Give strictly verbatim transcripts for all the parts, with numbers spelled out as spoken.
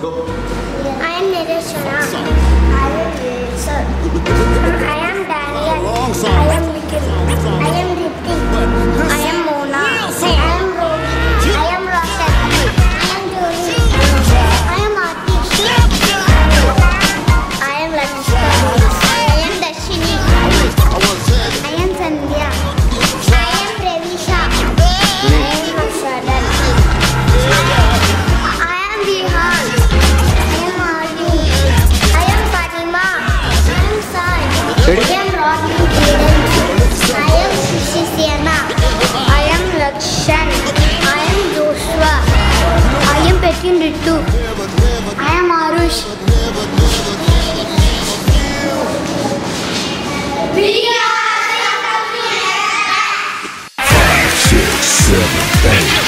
Go. I am Nireshana. I am Wilson. I am Daniel. Wrong song. I am Nikhil. I am Ritik. I am Mona. I am Rohit. I am Roshan. I am Joni. I am Atish. I am Lakshmi. I am Dashini. I am Sandhya. I am Previsha. I am Harshadan. I am Vihan. I am Arjun. I am Fatima. I am Sai. I am Rodney Jaden. I am Shishena. I am Lakshan. I am Joshua. I am Petin Ritu. I am Arush. Six, seven, eight.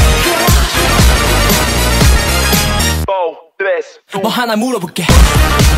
뭐 하나 물어볼게.